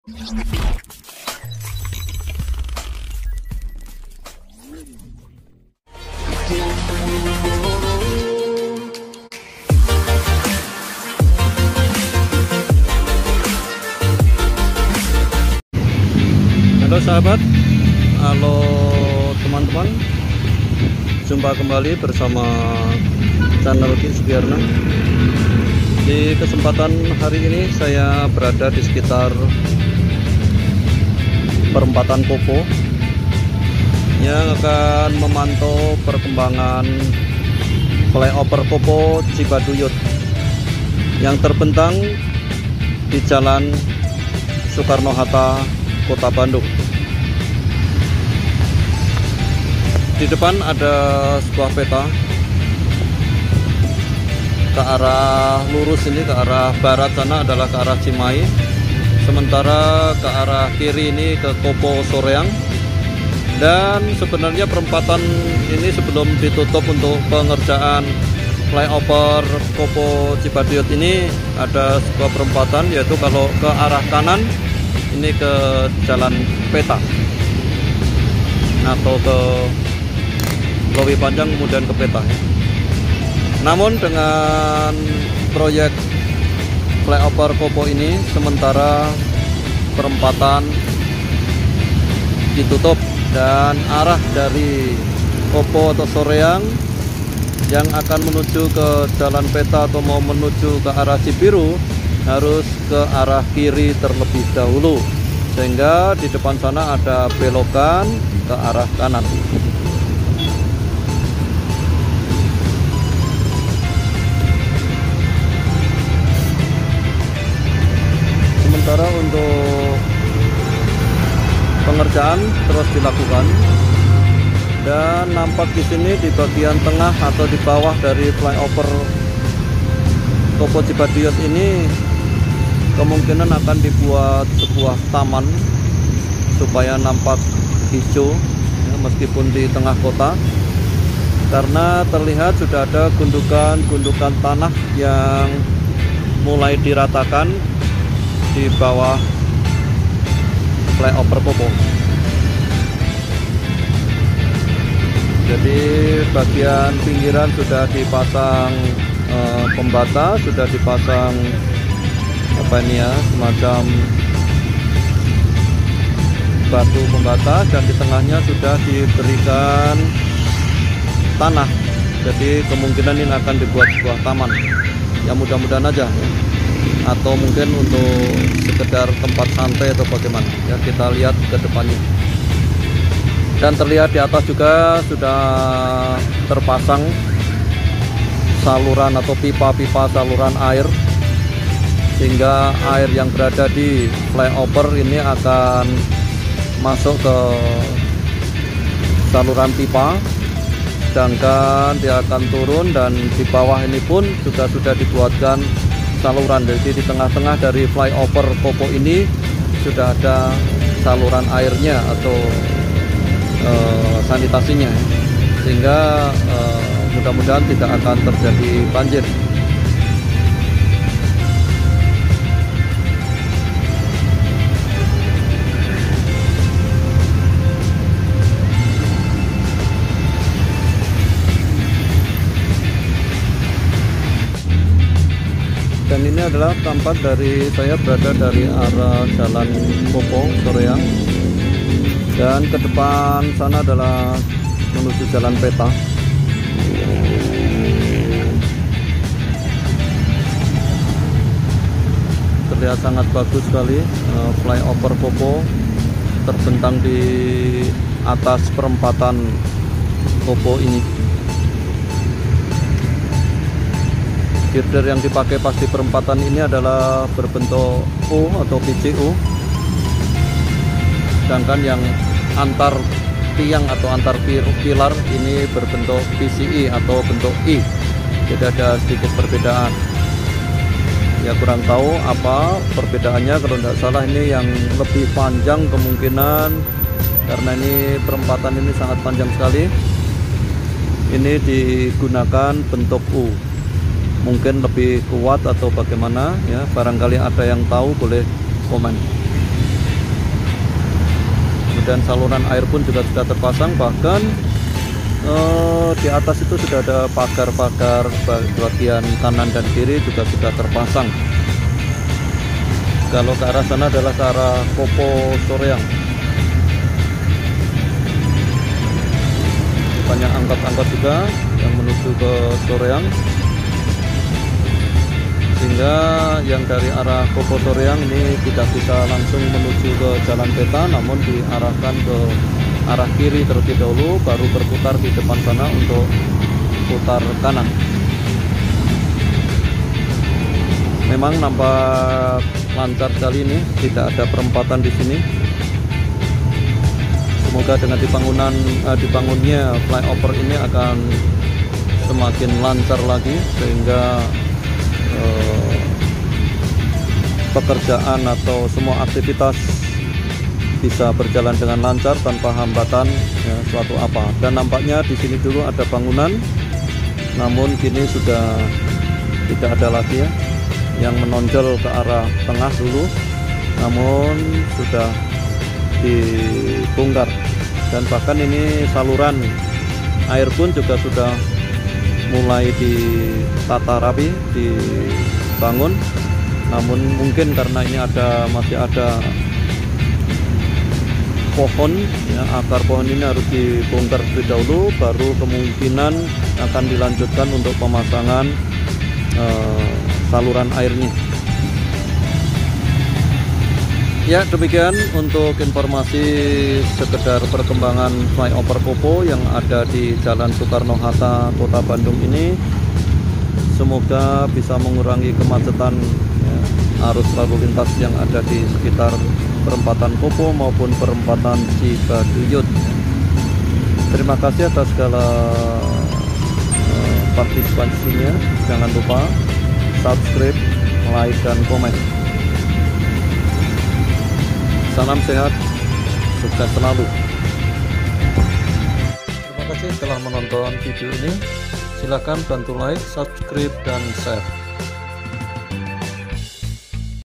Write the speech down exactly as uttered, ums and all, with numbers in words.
Halo sahabat, halo teman-teman, jumpa kembali bersama channel Ki Sugiyarno. Di kesempatan hari ini saya berada di sekitar perempatan Popo yang akan memantau perkembangan flyover Popo Cibaduyut yang terbentang di Jalan Soekarno-Hatta, Kota Bandung. Di depan ada sebuah peta ke arah lurus, ini ke arah barat sana adalah ke arah Cimahi, sementara ke arah kiri ini ke Kopo Soreang. Dan sebenarnya perempatan ini sebelum ditutup untuk pengerjaan flyover Popo Cibaduyut ini ada sebuah perempatan, yaitu kalau ke arah kanan ini ke Jalan Peta atau ke Lewi Panjang kemudian ke Peta. Namun dengan proyek flyover Popo ini sementara perempatan ditutup dan arah dari Popo atau Soreang yang akan menuju ke Jalan Peta atau mau menuju ke arah Cibiru harus ke arah kiri terlebih dahulu, sehingga di depan sana ada belokan ke arah kanan. Sementara untuk pengerjaan terus dilakukan, dan nampak di sini di bagian tengah atau di bawah dari flyover Popo Cibaduyut ini kemungkinan akan dibuat sebuah taman supaya nampak hijau ya, meskipun di tengah kota, karena terlihat sudah ada gundukan-gundukan tanah yang mulai diratakan di bawah flyover Popo. Jadi bagian pinggiran sudah dipasang eh, pembata, sudah dipasang apa ini ya, semacam batu pembata, dan di tengahnya sudah diberikan tanah. Jadi kemungkinan ini akan dibuat sebuah taman. Ya mudah-mudahan aja ya. Atau mungkin untuk sekedar tempat santai atau bagaimana ya, kita lihat ke depannya. Dan terlihat di atas juga sudah terpasang saluran atau pipa-pipa saluran air, sehingga air yang berada di flyover ini akan masuk ke saluran pipa, sedangkan dia akan turun, dan di bawah ini pun juga sudah dibuatkan saluran. Jadi di tengah-tengah dari flyover Popo ini sudah ada saluran airnya atau uh, sanitasinya, sehingga uh, mudah-mudahan tidak akan terjadi banjir. Dan ini adalah tampak dari saya berada dari arah Jalan Popo Soreang, dan ke depan sana adalah menuju Jalan Peta. Terlihat sangat bagus sekali uh, flyover Popo terbentang di atas perempatan Popo ini. Girder yang dipakai pas di perempatan ini adalah berbentuk U atau P C U, sedangkan yang antar tiang atau antar pilar ini berbentuk P C I atau bentuk I. Jadi ada sedikit perbedaan. Ya kurang tahu apa perbedaannya, kalau tidak salah ini yang lebih panjang kemungkinan, karena ini perempatan ini sangat panjang sekali. Ini digunakan bentuk U. Mungkin lebih kuat atau bagaimana ya, barangkali ada yang tahu boleh komen. dan saluran air pun juga sudah terpasang. Bahkan eh, di atas itu sudah ada pagar-pagar bagian kanan dan kiri juga sudah terpasang. Kalau ke arah sana adalah ke arah Kopo Soreang. Banyak angkot-angkot juga yang menuju ke Soreang, sehingga yang dari arah Kopo Soreang ini tidak bisa langsung menuju ke jalan peta, namun diarahkan ke arah kiri terlebih dahulu, baru berputar di depan sana untuk putar kanan. Memang nampak lancar sekali ini, tidak ada perempatan di sini. Semoga dengan dibangunan eh, dibangunnya flyover ini akan semakin lancar lagi, sehingga eh, pekerjaan atau semua aktivitas bisa berjalan dengan lancar tanpa hambatan ya, suatu apa. Dan nampaknya di sini dulu ada bangunan, namun kini sudah tidak ada lagi ya, yang menonjol ke arah tengah dulu, namun sudah dibongkar. Dan bahkan ini saluran air pun juga sudah mulai ditata rapi, dibangun. Namun mungkin karena ini ada masih ada pohon ya, akar pohon ini harus dibongkar terlebih dahulu, baru kemungkinan akan dilanjutkan untuk pemasangan eh, saluran airnya. Ya, demikian untuk informasi sekedar perkembangan flyover Kopo yang ada di Jalan Soekarno-Hatta, Kota Bandung ini. Semoga bisa mengurangi kemacetan ya, arus lalu lintas yang ada di sekitar perempatan Kopo maupun perempatan Cibaduyut. Terima kasih atas segala uh, partisipasinya. Jangan lupa subscribe, like, dan komen. Salam sehat, sukses selalu. Terima kasih telah menonton video ini. Silakan bantu like, subscribe, dan share.